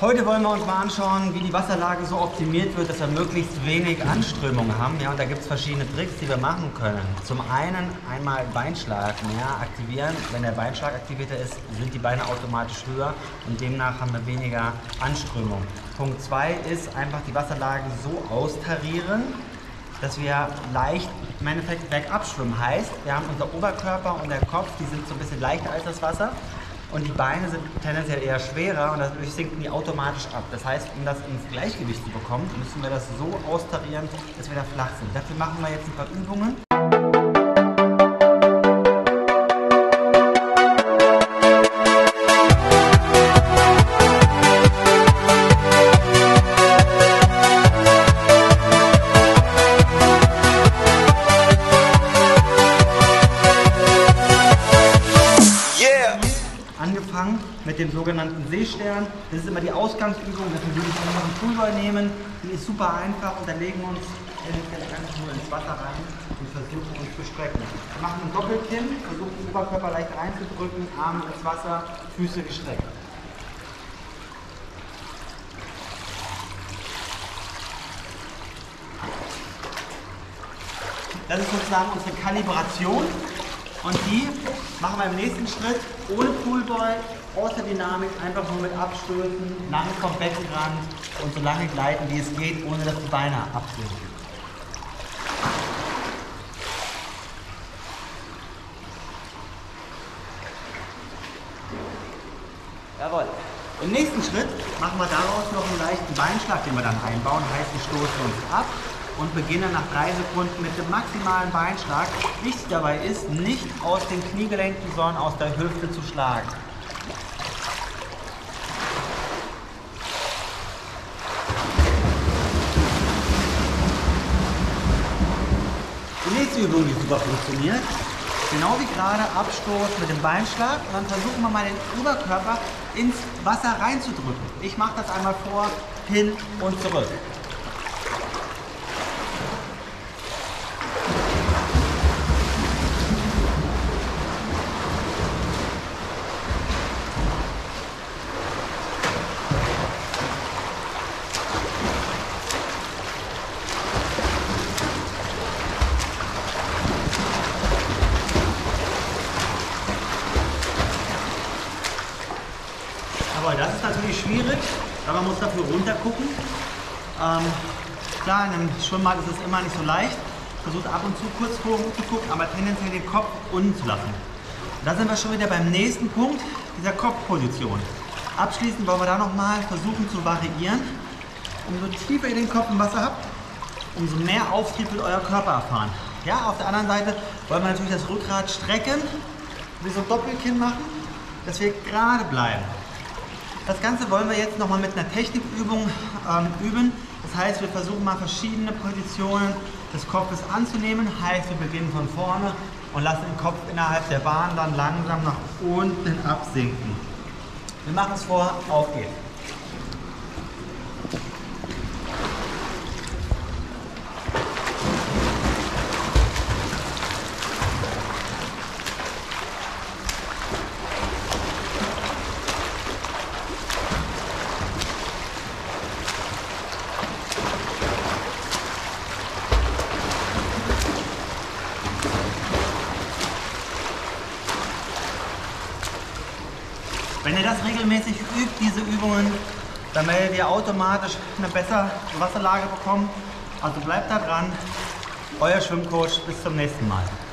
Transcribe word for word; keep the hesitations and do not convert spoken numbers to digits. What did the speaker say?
Heute wollen wir uns mal anschauen, wie die Wasserlage so optimiert wird, dass wir möglichst wenig Anströmung haben. Ja, und da gibt es verschiedene Tricks, die wir machen können. Zum einen einmal Beinschlag mehr aktivieren. Wenn der Beinschlag aktivierter ist, sind die Beine automatisch höher und demnach haben wir weniger Anströmung. Punkt zwei ist einfach die Wasserlage so austarieren, dass wir leicht im Endeffekt bergab schwimmen. Heißt, wir haben unser Oberkörper und der Kopf, die sind so ein bisschen leichter als das Wasser. Und die Beine sind tendenziell eher schwerer und dadurch sinken die automatisch ab. Das heißt, um das ins Gleichgewicht zu bekommen, müssen wir das so austarieren, dass wir da flach sind. Dafür machen wir jetzt ein paar Übungen. Angefangen mit dem sogenannten Seestern. Das ist immer die Ausgangsübung. Dafür würde ich einfach einen Poolball nehmen. Die ist super einfach und dann legen wir uns einfach nur ins Wasser rein und versuchen uns zu strecken. Wir machen ein Doppelkinn, versuchen den Oberkörper leicht reinzudrücken, Arme ins Wasser, Füße gestreckt. Das ist sozusagen unsere Kalibration. Und die machen wir im nächsten Schritt ohne Poolball, außer Dynamik, einfach nur mit Abstößen, lang vom Beckenrand und so lange gleiten, wie es geht, ohne dass die Beine absinken. Jawohl. Im nächsten Schritt machen wir daraus noch einen leichten Beinschlag, den wir dann einbauen. Heißt, wir stoßen uns ab und beginnen nach drei Sekunden mit dem maximalen Beinschlag. Wichtig dabei ist, nicht aus den Kniegelenken, sondern aus der Hüfte zu schlagen. Die nächste Übung, die super funktioniert, genau wie gerade, Abstoß mit dem Beinschlag und dann versuchen wir mal den Oberkörper ins Wasser reinzudrücken. Ich mache das einmal vor, hin und zurück. Aber das ist natürlich schwierig, weil man muss dafür runter gucken. Ähm, klar, in einem Schwimmbad ist es immer nicht so leicht. Versucht ab und zu kurz vor zu gucken, aber tendenziell den Kopf unten zu lassen. Und da sind wir schon wieder beim nächsten Punkt, dieser Kopfposition. Abschließend wollen wir da nochmal versuchen zu variieren. Umso tiefer ihr den Kopf im Wasser habt, umso mehr Auftrieb wird euer Körper erfahren. Ja, auf der anderen Seite wollen wir natürlich das Rückgrat strecken, wie so ein Doppelkinn machen, dass wir gerade bleiben. Das Ganze wollen wir jetzt nochmal mit einer Technikübung ähm, üben. Das heißt, wir versuchen mal verschiedene Positionen des Kopfes anzunehmen. Heißt, wir beginnen von vorne und lassen den Kopf innerhalb der Bahn dann langsam nach unten absinken. Wir machen es vor, auf geht's. Wenn ihr das regelmäßig übt, diese Übungen, dann werdet ihr automatisch eine bessere Wasserlage bekommen. Also bleibt da dran. Euer Schwimmcoach. Bis zum nächsten Mal.